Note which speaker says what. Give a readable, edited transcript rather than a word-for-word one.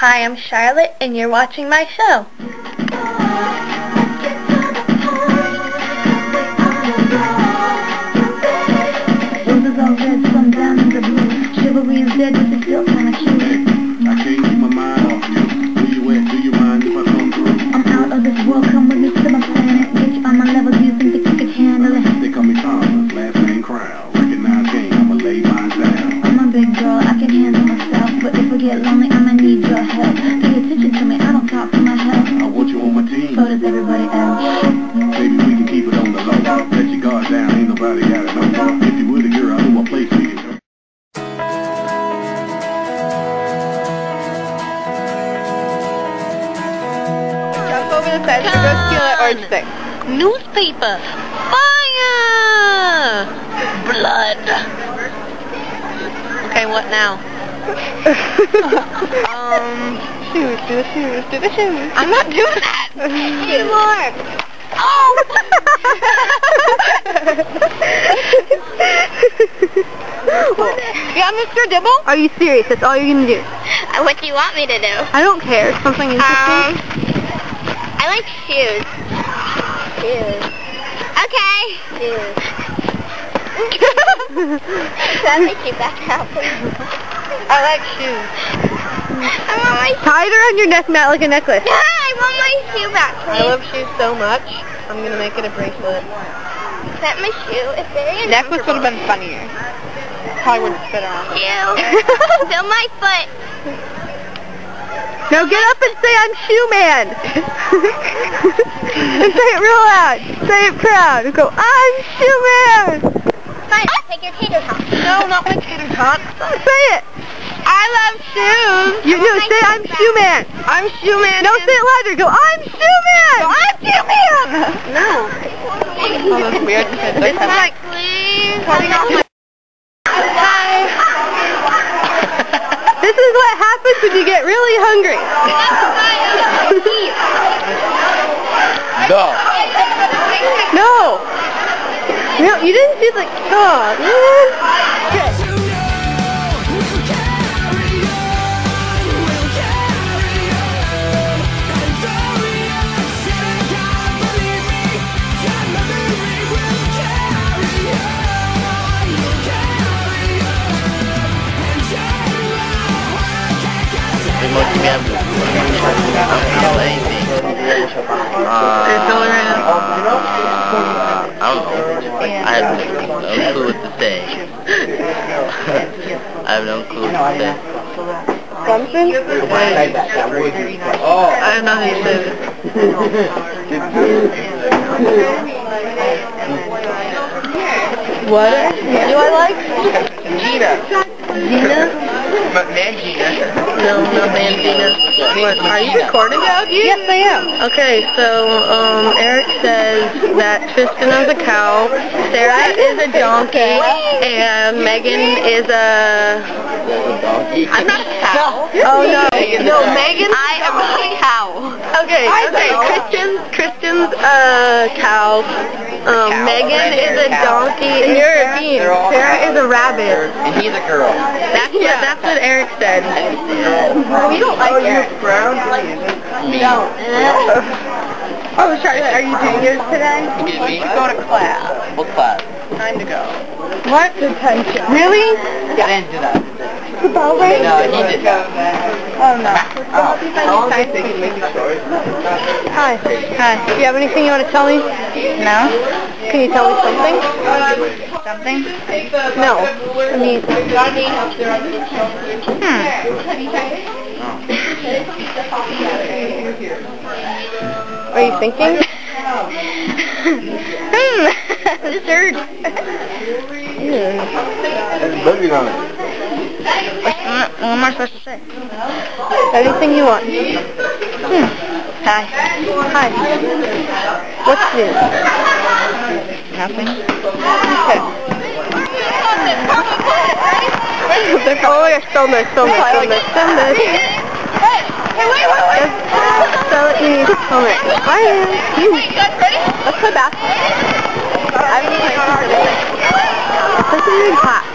Speaker 1: Hi, I'm Charlotte, and you're watching my show.
Speaker 2: Roses all red, some diamonds are blue. Chivalry is dead, but it's still kinda cute.
Speaker 3: I can't keep my mind off you. Where you at? Do you mind if I come through?
Speaker 2: I'm out of this world, come with me to my planet. Bitch, on my level, do you think that you could handle it?
Speaker 3: They call me Thomas, last name Crown. Recognize game, I'ma lay mine down.
Speaker 2: I'm a big girl, I can handle myself. But if I get lonely, I'ma need your help. Pay attention to me, I don't talk to my health.
Speaker 3: I want you on my team.
Speaker 2: So does everybody else.
Speaker 3: Maybe we can keep it on the low. Let your guard down, ain't nobody gotta know. If you would, girl, I know a place we can go.
Speaker 1: Jump over the fence and go steal an orange stick.
Speaker 4: Newspaper. Fire! Blood. Okay, what now?
Speaker 1: Shoes, do the shoes, do the shoes.
Speaker 4: I'm not doing that.
Speaker 1: Two more.
Speaker 4: Oh!
Speaker 1: Yeah, Mr. Dibble? Are you serious? That's all you're gonna do?
Speaker 4: What do you want me to do?
Speaker 1: I don't care. Something interesting?
Speaker 4: I like shoes. Shoes. Okay. Shoes. That makes you back out.
Speaker 1: I like shoes.
Speaker 4: I want my
Speaker 1: Tie it around your neck, Matt, like a necklace.
Speaker 4: I want my shoe back, please.
Speaker 1: I love shoes so much. I'm gonna make it a bracelet.
Speaker 4: Is that my shoe? It's very
Speaker 1: Necklace would have been funnier. Probably wouldn't fit around.
Speaker 4: Shoe. Feel my foot.
Speaker 1: Now get up and say I'm Shoe Man. And say it real loud. Say it proud. And go, I'm Shoe Man.
Speaker 4: Fine, take your tater tot.
Speaker 1: No, not my tater tot. Say it. I love shoes. You
Speaker 4: I want my
Speaker 1: say
Speaker 4: shoes
Speaker 1: I'm
Speaker 4: back.
Speaker 1: Shoe Man. I'm Shoe Man. No, say it louder. Go, I'm Shoe Man. Go, I'm Shoe Man. No. Oh, that's weird. It's like,
Speaker 4: Please.
Speaker 1: cutting off my... Hi. This is what happens when you get really hungry.
Speaker 3: No.
Speaker 1: No. No, you didn't do the... Oh, man. Okay.
Speaker 5: I don't know. I have no clue what to say. I have no clue what to say.
Speaker 1: Something? I have nothing to say. What do I like?
Speaker 5: Gina.
Speaker 1: Gina?
Speaker 5: Mangina.
Speaker 1: No, not Mangina. What, are you recording? Yes, I am. Okay, so Eric says that Tristan is a cow, Sarah is a donkey, and Megan is a... I'm not a cow. Oh, no. No, Megan...
Speaker 4: I am not a cow.
Speaker 1: Okay, Kristen's a cow. Megan is a donkey, and you're a bean. Sarah is a rabbit.
Speaker 5: And he's a girl.
Speaker 1: That's what Eric said. We don't like Eric.
Speaker 5: Me.
Speaker 1: Oh, Charlotte, are you doing yours today?
Speaker 5: We should
Speaker 1: go to class.
Speaker 5: What class?
Speaker 1: Time to go. What detention? Really?
Speaker 5: Yeah. I didn't do that.
Speaker 1: The bell rang?
Speaker 5: No, he did that.
Speaker 1: Oh, no.
Speaker 5: How long does it take you to make these stories?
Speaker 1: Hi. Hi. Do you have anything you want to tell me? No. Can you tell me something? Something? No. I mean... Are you thinking?
Speaker 4: This hurts.
Speaker 1: What am I supposed to say? Anything you want. Hi. Hi. What's new? Nothing. Okay. Oh, you're so nice, so nice, so nice, so nice.
Speaker 4: Hey, wait.
Speaker 1: So you need to film it. Let's play basketball. I haven't played since everything. It's like a big class.